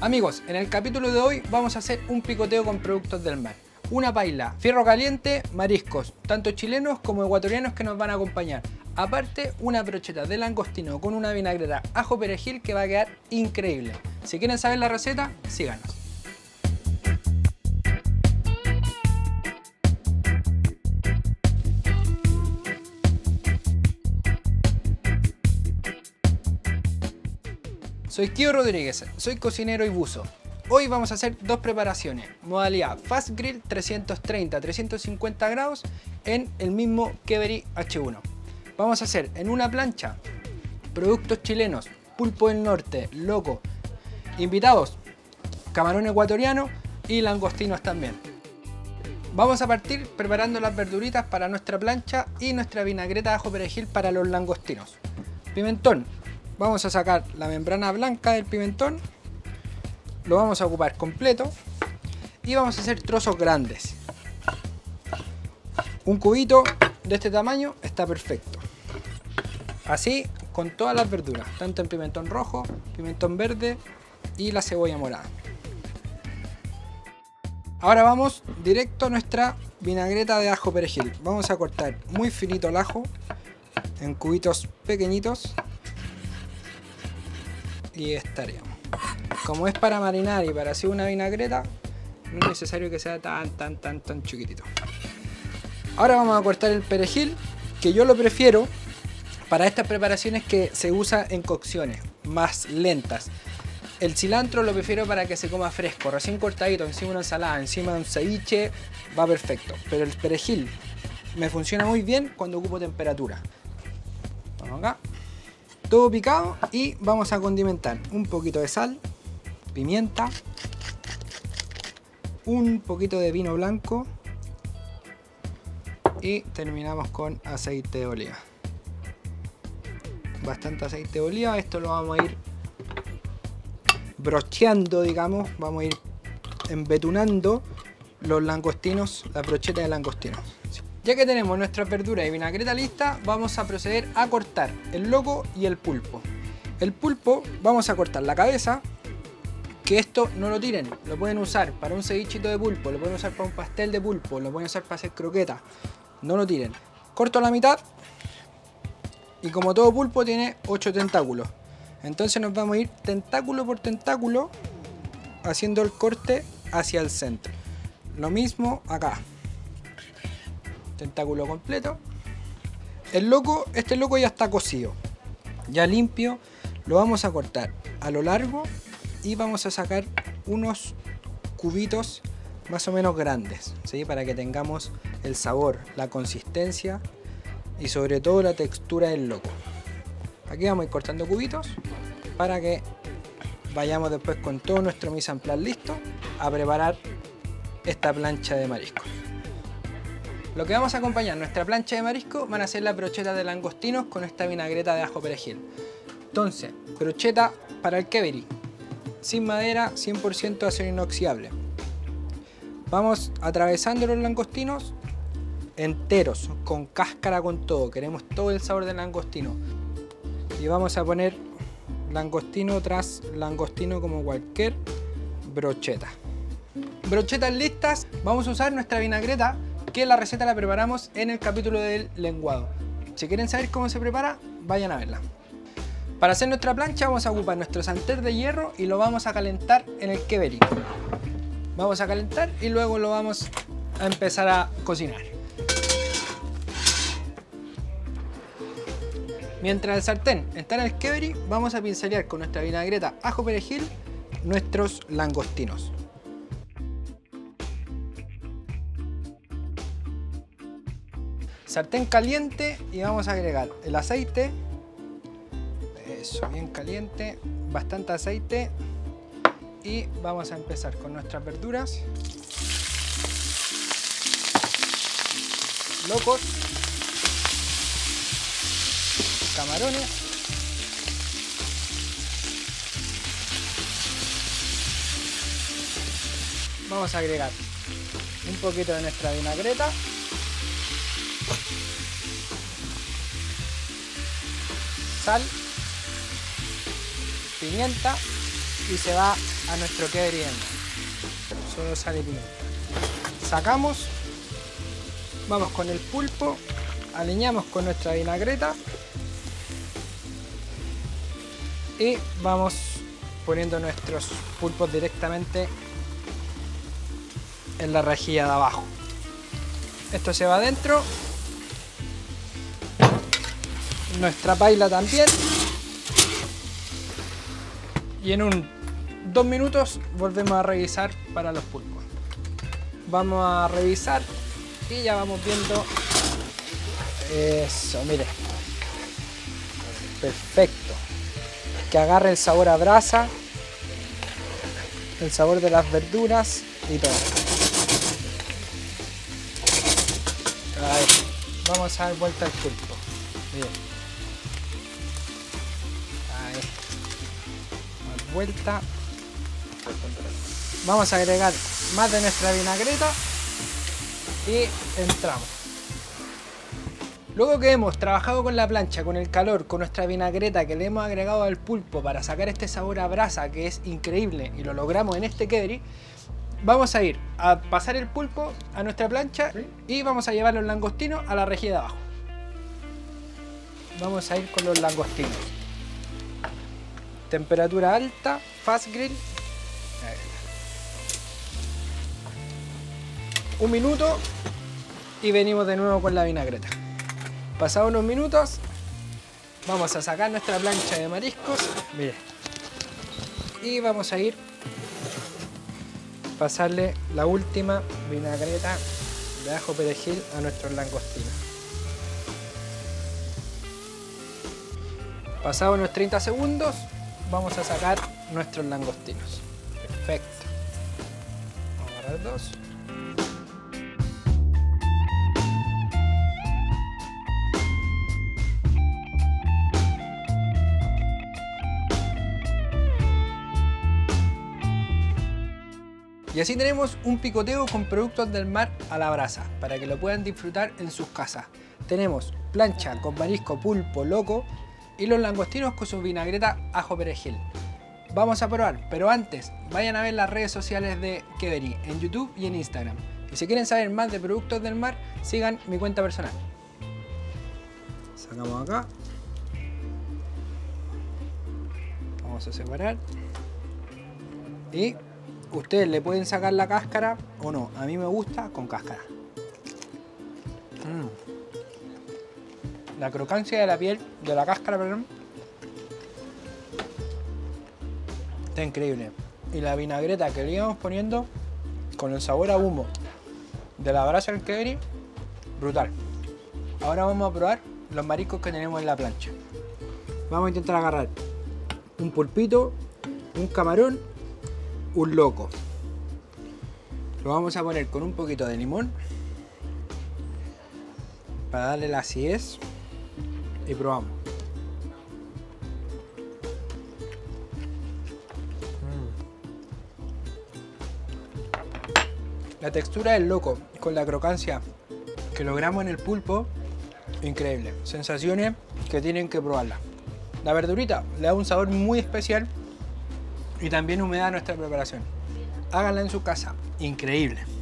Amigos, en el capítulo de hoy vamos a hacer un picoteo con productos del mar. Una paila, fierro caliente, mariscos, tanto chilenos como ecuatorianos que nos van a acompañar. Aparte, una brocheta de langostino con una vinagreta ajo perejil que va a quedar increíble. Si quieren saber la receta, síganos. Soy Kio Rodríguez, soy cocinero y buzo. Hoy vamos a hacer dos preparaciones, modalidad Fast Grill 330-350 grados en el mismo Kevery H1. Vamos a hacer en una plancha productos chilenos, pulpo del norte, loco, invitados, camarón ecuatoriano y langostinos también. Vamos a partir preparando las verduritas para nuestra plancha y nuestra vinagreta de ajo perejil para los langostinos. Pimentón. Vamos a sacar la membrana blanca del pimentón, lo vamos a ocupar completo y vamos a hacer trozos grandes. Un cubito de este tamaño está perfecto. Así con todas las verduras, tanto en pimentón rojo, pimentón verde y la cebolla morada. Ahora vamos directo a nuestra vinagreta de ajo perejil. Vamos a cortar muy finito el ajo en cubitos pequeñitos. Y estaríamos. Como es para marinar y para hacer una vinagreta, no es necesario que sea tan chiquitito. Ahora vamos a cortar el perejil, que yo lo prefiero para estas preparaciones que se usa en cocciones más lentas. El cilantro lo prefiero para que se coma fresco, recién cortadito, encima de una ensalada, encima de un ceviche, va perfecto. Pero el perejil me funciona muy bien cuando ocupo temperatura. Vamos acá. Todo picado y vamos a condimentar un poquito de sal, pimienta, un poquito de vino blanco y terminamos con aceite de oliva. Bastante aceite de oliva, esto lo vamos a ir brocheando, digamos, vamos a ir embetunando los langostinos, la brocheta de langostinos. Ya que tenemos nuestra verdura y vinagreta lista, vamos a proceder a cortar el loco y el pulpo. El pulpo vamos a cortar la cabeza, que esto no lo tiren, lo pueden usar para un cevichito de pulpo, lo pueden usar para un pastel de pulpo, lo pueden usar para hacer croquetas, no lo tiren. Corto la mitad y como todo pulpo tiene 8 tentáculos, entonces nos vamos a ir tentáculo por tentáculo haciendo el corte hacia el centro. Lo mismo acá. Tentáculo completo. El loco, este loco ya está cocido, ya limpio. Lo vamos a cortar a lo largo y vamos a sacar unos cubitos más o menos grandes, ¿sí? Para que tengamos el sabor, la consistencia y sobre todo la textura del loco. Aquí vamos a ir cortando cubitos para que vayamos después con todo nuestro mise en place listo a preparar esta plancha de marisco. Lo que vamos a acompañar nuestra plancha de marisco van a ser las brochetas de langostinos con esta vinagreta de ajo perejil. Entonces, brocheta para el Kevery, sin madera, 100% acero inoxidable. Vamos atravesando los langostinos enteros, con cáscara, con todo. Queremos todo el sabor del langostino. Y vamos a poner langostino tras langostino como cualquier brocheta. Brochetas listas, vamos a usar nuestra vinagreta, que la receta la preparamos en el capítulo del lenguado. Si quieren saber cómo se prepara, vayan a verla. Para hacer nuestra plancha vamos a ocupar nuestro sartén de hierro y lo vamos a calentar en el Kevery. Vamos a calentar y luego lo vamos a empezar a cocinar. Mientras el sartén está en el Kevery, vamos a pincelear con nuestra vinagreta ajo perejil nuestros langostinos. Sartén caliente y vamos a agregar el aceite. Eso, bien caliente, bastante aceite. Y vamos a empezar con nuestras verduras. Locos. Camarones. Vamos a agregar un poquito de nuestra vinagreta. Sal, pimienta y se va a nuestro queverí. Solo sal y pimienta. Sacamos, vamos con el pulpo, aliñamos con nuestra vinagreta y vamos poniendo nuestros pulpos directamente en la rejilla de abajo. Esto se va adentro, nuestra paila también, y en 2 minutos volvemos a revisar para los pulpos. Vamos a revisar y ya vamos viendo. Eso, mire, perfecto, que agarre el sabor a brasa, el sabor de las verduras y todo. Ahí. Vamos a dar vuelta al pulpo. Bien. Ahí. Dar vuelta. Vamos a agregar más de nuestra vinagreta y entramos. Luego que hemos trabajado con la plancha, con el calor, con nuestra vinagreta que le hemos agregado al pulpo para sacar este sabor a brasa que es increíble y lo logramos en este queverí, vamos a ir a pasar el pulpo a nuestra plancha y vamos a llevar los langostinos a la rejilla de abajo. Vamos a ir con los langostinos. Temperatura alta, fast grill. 1 minuto y venimos de nuevo con la vinagreta. Pasados unos minutos, vamos a sacar nuestra plancha de mariscos. Mire. Y vamos a ir pasarle la última vinagreta de ajo perejil a nuestros langostinos. Pasados unos 30 segundos, vamos a sacar nuestros langostinos. Perfecto. Vamos a agarrar 2. Y así tenemos un picoteo con productos del mar a la brasa, para que lo puedan disfrutar en sus casas. Tenemos plancha con marisco, pulpo, loco y los langostinos con su vinagreta ajo perejil. Vamos a probar, pero antes vayan a ver las redes sociales de Queverí en YouTube y en Instagram. Y si quieren saber más de productos del mar, sigan mi cuenta personal. Sacamos acá. Vamos a separar. Y ustedes le pueden sacar la cáscara o no. A mí me gusta con cáscara. La crocancia de la piel, de la cáscara, perdón, está increíble. Y la vinagreta que le íbamos poniendo con el sabor a humo de la brasa del queverí, brutal. Ahora vamos a probar los mariscos que tenemos en la plancha. Vamos a intentar agarrar un pulpito, un camarón, un loco. Lo vamos a poner con un poquito de limón para darle la acidez y probamos. La textura del loco con la crocancia que logramos en el pulpo, increíble. Sensaciones que tienen que probarla. La verdurita le da un sabor muy especial y también humedad a nuestra preparación. Háganla en su casa, increíble.